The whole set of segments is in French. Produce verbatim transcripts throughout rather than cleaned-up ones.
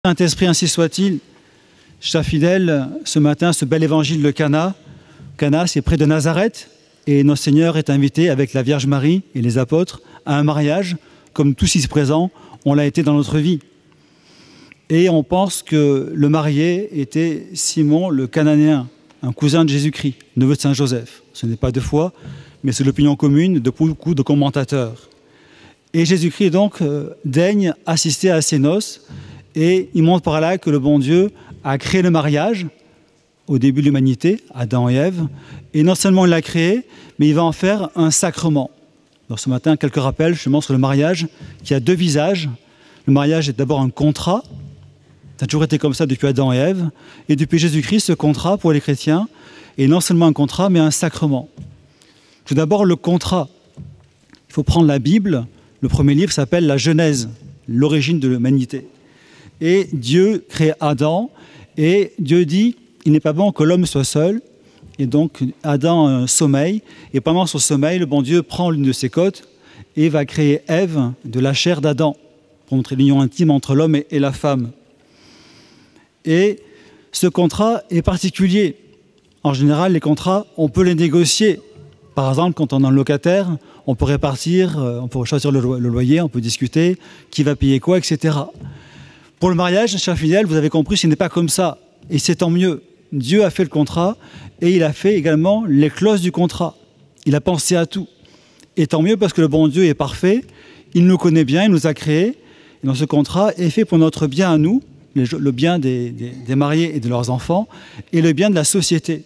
Saint-Esprit, ainsi soit-il. Chers fidèles, ce matin, ce bel évangile de Cana. Cana, c'est près de Nazareth, et notre Seigneur est invité avec la Vierge Marie et les apôtres à un mariage, comme tous ici présents, on l'a été dans notre vie. Et on pense que le marié était Simon le Cananéen, un cousin de Jésus-Christ, neveu de Saint Joseph. Ce n'est pas de foi, mais c'est l'opinion commune de beaucoup de commentateurs. Et Jésus-Christ donc euh, daigne assister à ces noces, et il montre par là que le bon Dieu a créé le mariage au début de l'humanité, Adam et Ève, et non seulement il l'a créé, mais il va en faire un sacrement. Donc ce matin, quelques rappels justement sur le mariage, qui a deux visages. Le mariage est d'abord un contrat, ça a toujours été comme ça depuis Adam et Ève, et depuis Jésus-Christ, ce contrat pour les chrétiens est non seulement un contrat, mais un sacrement. Tout d'abord, le contrat. Il faut prendre la Bible, le premier livre s'appelle la Genèse, l'origine de l'humanité. Et Dieu crée Adam, et Dieu dit, il n'est pas bon que l'homme soit seul, et donc Adam a un sommeil, et pendant son sommeil, le bon Dieu prend l'une de ses côtes et va créer Ève de la chair d'Adam, pour montrer l'union intime entre l'homme et la femme. Et ce contrat est particulier. En général, les contrats, on peut les négocier. Par exemple, quand on est un locataire, on peut répartir, on peut choisir le loyer, on peut discuter, qui va payer quoi, et cetera. Pour le mariage, chers fidèles, vous avez compris, ce n'est pas comme ça. Et c'est tant mieux. Dieu a fait le contrat et il a fait également les clauses du contrat. Il a pensé à tout. Et tant mieux parce que le bon Dieu est parfait, il nous connaît bien, il nous a créés. Et dans ce contrat est fait pour notre bien à nous, le bien des, des, des mariés et de leurs enfants, et le bien de la société.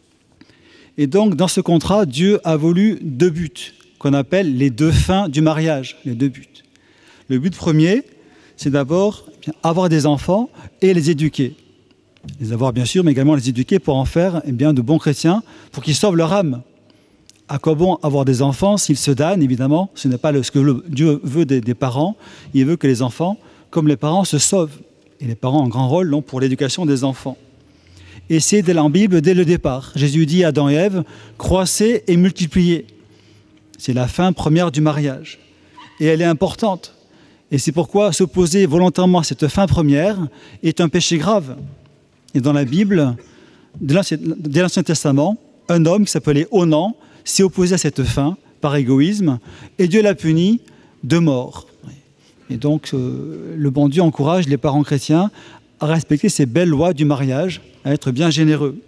Et donc, dans ce contrat, Dieu a voulu deux buts, qu'on appelle les deux fins du mariage, les deux buts. Le but premier, c'est d'abord avoir des enfants et les éduquer. Les avoir bien sûr, mais également les éduquer pour en faire eh bien, de bons chrétiens, pour qu'ils sauvent leur âme. À quoi bon avoir des enfants s'ils se damnent, évidemment, ce n'est pas ce que le, Dieu veut des, des parents, il veut que les enfants, comme les parents, se sauvent. Et les parents ont un grand rôle donc, pour l'éducation des enfants. Et c'est dès la Bible, dès le départ. Jésus dit à Adam et Ève, croissez et multipliez. C'est la fin première du mariage. Et elle est importante. Et c'est pourquoi s'opposer volontairement à cette fin première est un péché grave. Et dans la Bible, dès l'Ancien Testament, un homme qui s'appelait Onan s'est opposé à cette fin par égoïsme et Dieu l'a puni de mort. Et donc, euh, le bon Dieu encourage les parents chrétiens à respecter ces belles lois du mariage, à être bien généreux.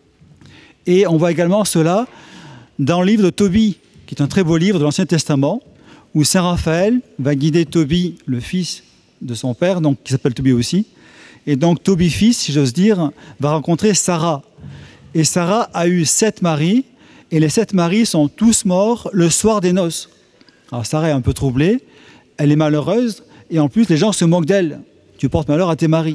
Et on voit également cela dans le livre de Tobie, qui est un très beau livre de l'Ancien Testament, où Saint Raphaël va guider Tobie, le fils de son père, donc, qui s'appelle Tobie aussi. Et donc Tobie, fils, si j'ose dire, va rencontrer Sarah. Et Sarah a eu sept maris, et les sept maris sont tous morts le soir des noces. Alors Sarah est un peu troublée, elle est malheureuse, et en plus les gens se moquent d'elle. Tu portes malheur à tes maris.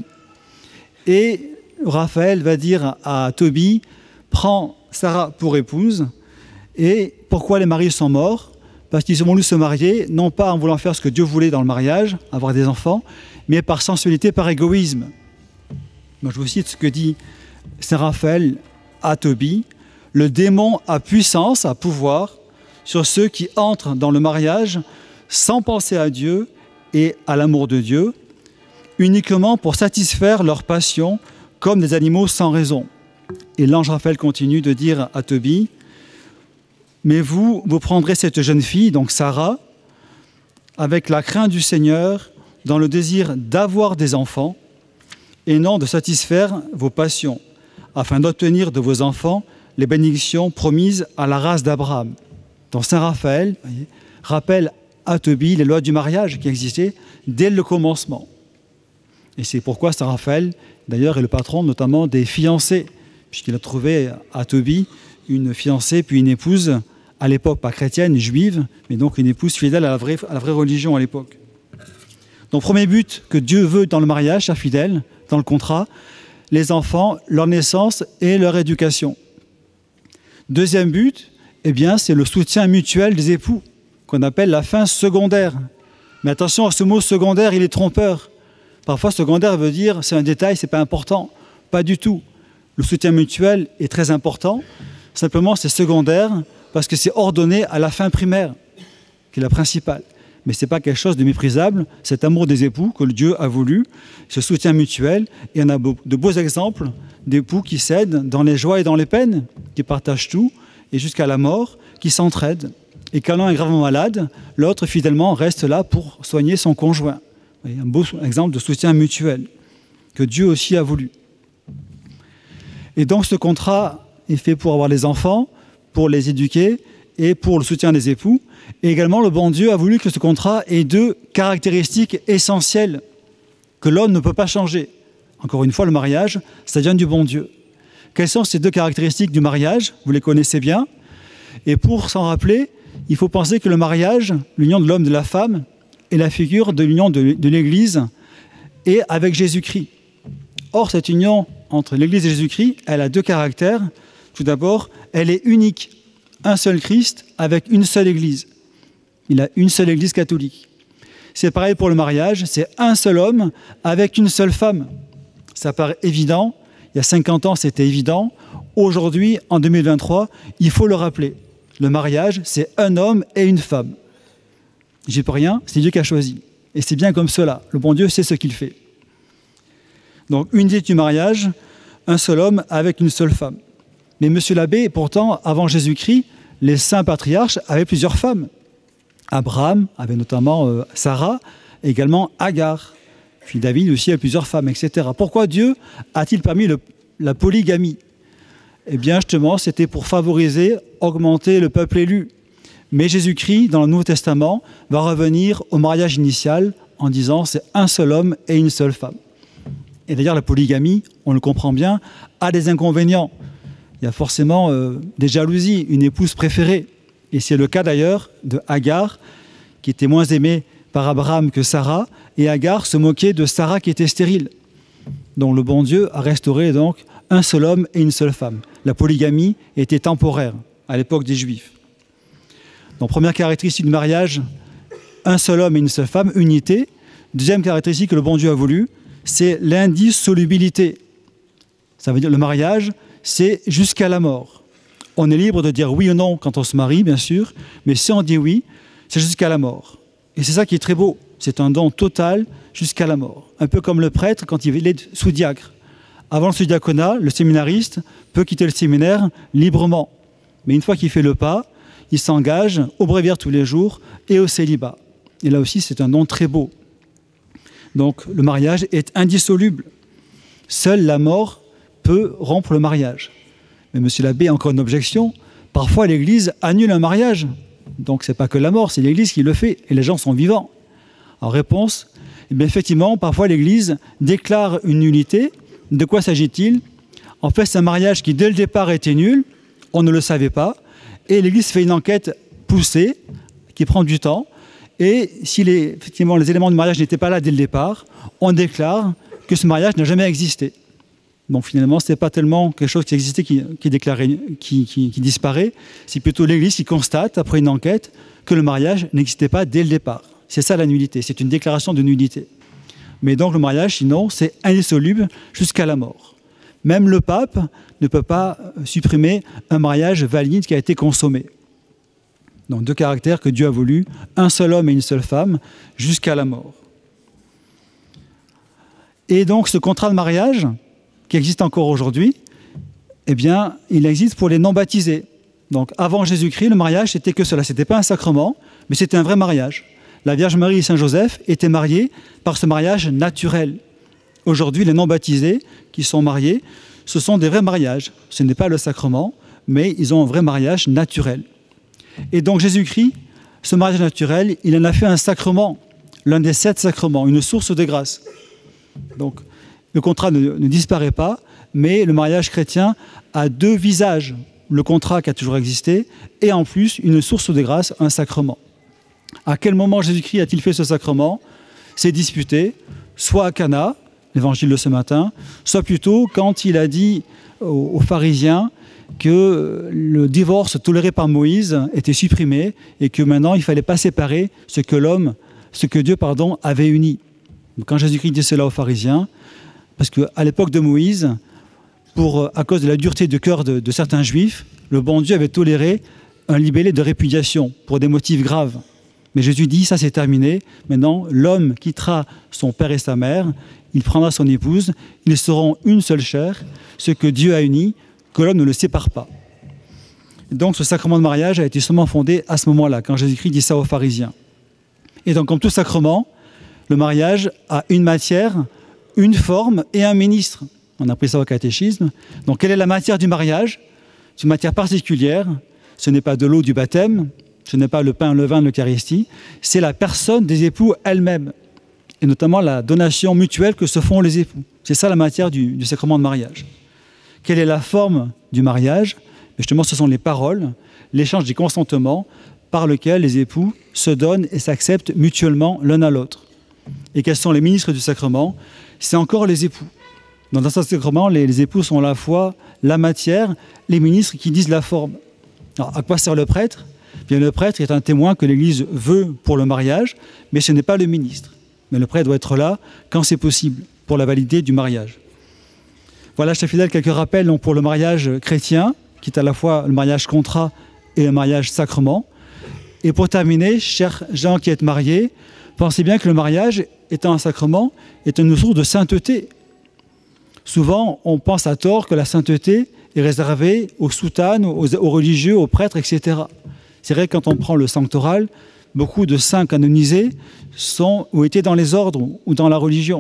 Et Raphaël va dire à Tobie, prends Sarah pour épouse. Et pourquoi les maris sont morts? Parce qu'ils ont voulu se marier, non pas en voulant faire ce que Dieu voulait dans le mariage, avoir des enfants, mais par sensualité, par égoïsme. Moi, je vous cite ce que dit Saint Raphaël à Tobie. Le démon a puissance, a pouvoir sur ceux qui entrent dans le mariage sans penser à Dieu et à l'amour de Dieu, uniquement pour satisfaire leur passion comme des animaux sans raison. Et l'ange Raphaël continue de dire à Tobie, mais vous, vous prendrez cette jeune fille, donc Sarah, avec la crainte du Seigneur, dans le désir d'avoir des enfants, et non de satisfaire vos passions, afin d'obtenir de vos enfants les bénédictions promises à la race d'Abraham. Donc Saint Raphaël voyez, rappelle à Tobie les lois du mariage qui existaient dès le commencement. Et c'est pourquoi Saint Raphaël, d'ailleurs, est le patron notamment des fiancés, puisqu'il a trouvé à Tobie une fiancée puis une épouse, à l'époque pas chrétienne, juive, mais donc une épouse fidèle à la vraie, à la vraie religion à l'époque. Donc premier but que Dieu veut dans le mariage, chers fidèles, dans le contrat, les enfants, leur naissance et leur éducation. Deuxième but, eh bien, c'est le soutien mutuel des époux, qu'on appelle la fin secondaire. Mais attention à ce mot secondaire, il est trompeur. Parfois, secondaire veut dire c'est un détail, c'est pas important. Pas du tout. Le soutien mutuel est très important. Simplement, c'est secondaire parce que c'est ordonné à la fin primaire, qui est la principale. mais ce n'est pas quelque chose de méprisable, cet amour des époux que Dieu a voulu, ce soutien mutuel. Et on a de beaux exemples d'époux qui s'aident dans les joies et dans les peines, qui partagent tout, et jusqu'à la mort, qui s'entraident. Et quand l'un est gravement malade, l'autre fidèlement reste là pour soigner son conjoint. Un beau exemple de soutien mutuel que Dieu aussi a voulu. Et donc ce contrat est fait pour avoir les enfants, pour les éduquer et pour le soutien des époux. Et également, le bon Dieu a voulu que ce contrat ait deux caractéristiques essentielles que l'homme ne peut pas changer. Encore une fois, le mariage, ça vient du bon Dieu. Quelles sont ces deux caractéristiques du mariage? Vous les connaissez bien. Et pour s'en rappeler, il faut penser que le mariage, l'union de l'homme et de la femme, est la figure de l'union de, de l'Église et avec Jésus-Christ. Or, cette union entre l'Église et Jésus-Christ, elle a deux caractères. Tout d'abord, elle est unique. Un seul Christ avec une seule Église. Il a une seule Église catholique. C'est pareil pour le mariage, c'est un seul homme avec une seule femme. Ça paraît évident. Il y a cinquante ans, c'était évident. Aujourd'hui, en deux mille vingt-trois, il faut le rappeler. Le mariage, c'est un homme et une femme. J'y peux rien, c'est Dieu qui a choisi. Et c'est bien comme cela. Le bon Dieu sait ce qu'il fait. Donc, unité du mariage, un seul homme avec une seule femme. Mais monsieur l'abbé, pourtant, avant Jésus-Christ, les saints patriarches avaient plusieurs femmes. Abraham avait notamment euh, Sarah, et également Agar. Puis David aussi a plusieurs femmes, et cetera. Pourquoi Dieu a-t-il permis le, la polygamie? Eh bien, justement, c'était pour favoriser, augmenter le peuple élu. Mais Jésus-Christ, dans le Nouveau Testament, va revenir au mariage initial en disant c'est un seul homme et une seule femme. Et d'ailleurs, la polygamie, on le comprend bien, a des inconvénients. Il y a forcément euh, des jalousies, une épouse préférée. Et c'est le cas d'ailleurs de Agar, qui était moins aimée par Abraham que Sarah, et Agar se moquait de Sarah qui était stérile. Donc le bon Dieu a restauré donc un seul homme et une seule femme. La polygamie était temporaire à l'époque des Juifs. Donc première caractéristique du mariage, un seul homme et une seule femme, unité. Deuxième caractéristique que le bon Dieu a voulu, c'est l'indissolubilité. Ça veut dire le mariage, c'est jusqu'à la mort. On est libre de dire oui ou non quand on se marie, bien sûr, mais si on dit oui, c'est jusqu'à la mort. Et c'est ça qui est très beau. C'est un don total jusqu'à la mort. Un peu comme le prêtre quand il est sous-diacre. Avant le sous-diaconat, le séminariste peut quitter le séminaire librement. Mais une fois qu'il fait le pas, il s'engage au bréviaire tous les jours et au célibat. Et là aussi, c'est un don très beau. Donc, le mariage est indissoluble. Seule la mort peut rompre le mariage. Mais monsieur l'abbé a encore une objection. Parfois, l'Église annule un mariage. Donc, ce n'est pas que la mort, c'est l'Église qui le fait. Et les gens sont vivants. En réponse, eh bien, effectivement, parfois l'Église déclare une nullité. De quoi s'agit-il? En fait, c'est un mariage qui, dès le départ, était nul. On ne le savait pas. Et l'Église fait une enquête poussée, qui prend du temps. Et si les, effectivement, les éléments du mariage n'étaient pas là dès le départ, on déclare que ce mariage n'a jamais existé. Donc finalement, ce n'est pas tellement quelque chose qui existait qui, qui, déclaré, qui, qui, qui disparaît. C'est plutôt l'Église qui constate, après une enquête, que le mariage n'existait pas dès le départ. C'est ça la nullité, c'est une déclaration de nullité. Mais donc le mariage, sinon, c'est indissoluble jusqu'à la mort. Même le pape ne peut pas supprimer un mariage valide qui a été consommé. Donc deux caractères que Dieu a voulu, un seul homme et une seule femme, jusqu'à la mort. Et donc ce contrat de mariage, qui existe encore aujourd'hui, eh bien, il existe pour les non-baptisés. Donc avant Jésus-Christ, le mariage, c'était que cela. Ce n'était pas un sacrement, mais c'était un vrai mariage. La Vierge Marie et Saint Joseph étaient mariés par ce mariage naturel. Aujourd'hui, les non-baptisés qui sont mariés, ce sont des vrais mariages. Ce n'est pas le sacrement, mais ils ont un vrai mariage naturel. Et donc Jésus-Christ, ce mariage naturel, il en a fait un sacrement, l'un des sept sacrements, une source de grâce. Donc le contrat ne, ne disparaît pas, mais le mariage chrétien a deux visages. Le contrat qui a toujours existé, et en plus une source de grâce, un sacrement. À quel moment Jésus-Christ a-t-il fait ce sacrement? C'est disputé, soit à Cana, l'évangile de ce matin, soit plutôt quand il a dit aux, aux pharisiens que le divorce toléré par Moïse était supprimé et que maintenant il ne fallait pas séparer ce que l'homme, ce que Dieu pardon, avait uni. Quand Jésus-Christ dit cela aux pharisiens, parce qu'à l'époque de Moïse, pour, à cause de la dureté de cœur de, de certains juifs, le bon Dieu avait toléré un libellé de répudiation pour des motifs graves. Mais Jésus dit, ça c'est terminé. Maintenant, l'homme quittera son père et sa mère, il prendra son épouse, ils seront une seule chair. Ce que Dieu a uni, que l'homme ne le sépare pas. Et donc ce sacrement de mariage a été seulement fondé à ce moment-là, quand Jésus-Christ dit ça aux pharisiens. Et donc comme tout sacrement, le mariage a une matière, une forme et un ministre. On a appris ça au catéchisme. Donc quelle est la matière du mariage? C'est une matière particulière. Ce n'est pas de l'eau du baptême, ce n'est pas le pain, le vin de l'Eucharistie, c'est la personne des époux elle-même, et notamment la donation mutuelle que se font les époux. C'est ça la matière du, du sacrement de mariage. Quelle est la forme du mariage? Justement, ce sont les paroles, l'échange des consentements par lequel les époux se donnent et s'acceptent mutuellement l'un à l'autre. Et quels sont les ministres du sacrement? C'est encore les époux. Dans un sacrement, les, les époux sont à la fois la matière, les ministres qui disent la forme. Alors, à quoi sert le prêtre? Bien, le prêtre est un témoin que l'Église veut pour le mariage, mais ce n'est pas le ministre. Mais le prêtre doit être là quand c'est possible, pour la validité du mariage. Voilà, chers fidèles, quelques rappels donc, pour le mariage chrétien, qui est à la fois le mariage contrat et le mariage sacrement. Et pour terminer, chers gens qui êtes mariés, pensez bien que le mariage, étant un sacrement, est une source de sainteté. Souvent, on pense à tort que la sainteté est réservée aux soutanes, aux, aux religieux, aux prêtres, et cetera. C'est vrai que quand on prend le sanctoral, beaucoup de saints canonisés sont ou étaient dans les ordres ou dans la religion.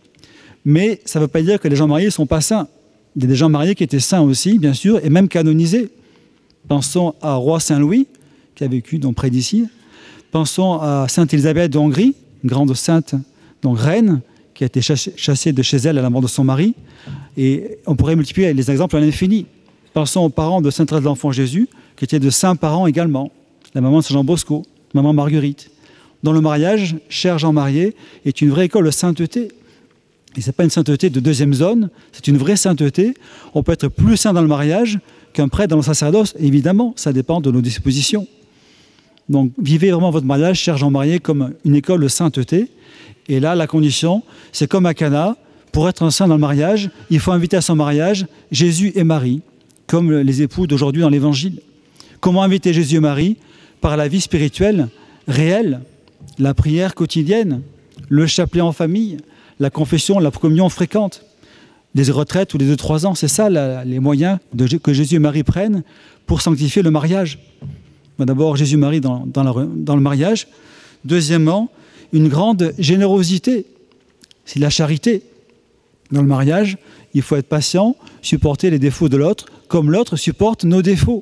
Mais ça ne veut pas dire que les gens mariés ne sont pas saints. Il y a des gens mariés qui étaient saints aussi, bien sûr, et même canonisés. Pensons à roi Saint-Louis, qui a vécu donc, près d'ici. Pensons à Sainte Élisabeth de Hongrie, une grande sainte, donc reine, qui a été chassée de chez elle à la mort de son mari. Et on pourrait multiplier les exemples à l'infini. Pensons aux parents de Sainte Thérèse de l'Enfant Jésus, qui étaient de saints parents également. La maman de Saint Jean Bosco, maman Marguerite. Dans le mariage, cher Jean marié, est une vraie école de sainteté. Et ce n'est pas une sainteté de deuxième zone, c'est une vraie sainteté. On peut être plus saint dans le mariage qu'un prêtre dans le sacerdoce. Évidemment, ça dépend de nos dispositions. Donc, vivez vraiment votre mariage, cher Jean marié, comme une école de sainteté. Et là, la condition, c'est comme à Cana. Pour être un saint dans le mariage, il faut inviter à son mariage Jésus et Marie, comme les époux d'aujourd'hui dans l'Évangile. Comment inviter Jésus et Marie? Par la vie spirituelle réelle, la prière quotidienne, le chapelet en famille, la confession, la communion fréquente, les retraites tous les deux trois ans. C'est ça la, les moyens de, que Jésus et Marie prennent pour sanctifier le mariage. D'abord, Jésus et Marie dans, dans, la, dans le mariage. Deuxièmement, une grande générosité. C'est la charité. Dans le mariage, il faut être patient, supporter les défauts de l'autre, comme l'autre supporte nos défauts.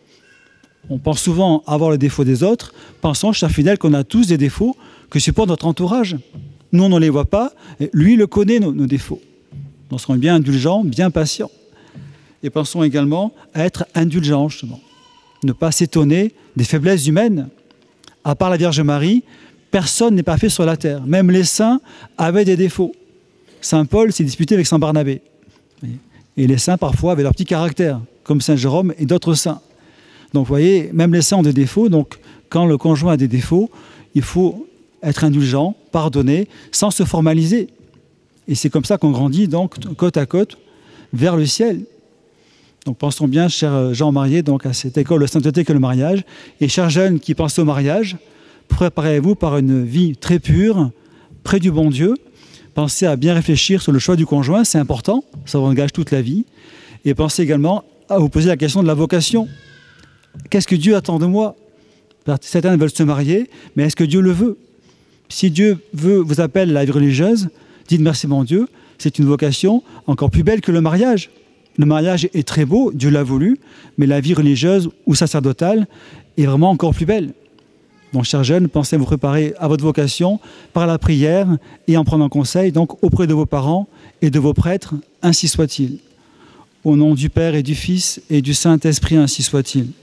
On pense souvent avoir les défauts des autres. Pensons, chers fidèles, qu'on a tous des défauts que supporte notre entourage. Nous, on ne les voit pas. Lui, il le connaît, nos, nos défauts. Donc, soyons bien indulgents, bien patients. Et pensons également à être indulgents, justement. Ne pas s'étonner des faiblesses humaines. À part la Vierge Marie, personne n'est parfait sur la terre. Même les saints avaient des défauts. Saint Paul s'est disputé avec Saint Barnabé. Et les saints, parfois, avaient leur petit caractère, comme Saint Jérôme et d'autres saints. Donc, vous voyez, même les saints ont des défauts. Donc, quand le conjoint a des défauts, il faut être indulgent, pardonner, sans se formaliser. Et c'est comme ça qu'on grandit, donc, côte à côte, vers le ciel. Donc, pensons bien, chers gens mariés, donc, à cette école de sainteté qu'est le mariage. Et chers jeunes qui pensent au mariage, préparez-vous par une vie très pure, près du bon Dieu. Pensez à bien réfléchir sur le choix du conjoint, c'est important, ça vous engage toute la vie. Et pensez également à vous poser la question de la vocation. Qu'est-ce que Dieu attend de moi? Certains veulent se marier, mais est-ce que Dieu le veut? Si Dieu veut, vous appelle à la vie religieuse, dites merci mon Dieu, c'est une vocation encore plus belle que le mariage. Le mariage est très beau, Dieu l'a voulu, mais la vie religieuse ou sacerdotale est vraiment encore plus belle. Donc, chers jeunes, pensez à vous préparer à votre vocation par la prière et en prenant conseil donc auprès de vos parents et de vos prêtres, ainsi soit-il. Au nom du Père et du Fils et du Saint-Esprit, ainsi soit-il.